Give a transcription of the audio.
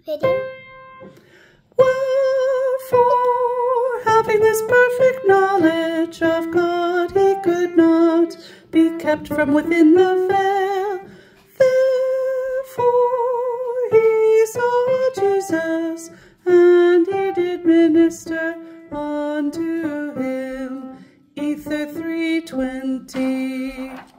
Video. Wherefore, having this perfect knowledge of God, he could not be kept from within the veil. Therefore he saw Jesus, and he did minister unto him. Ether 3:20.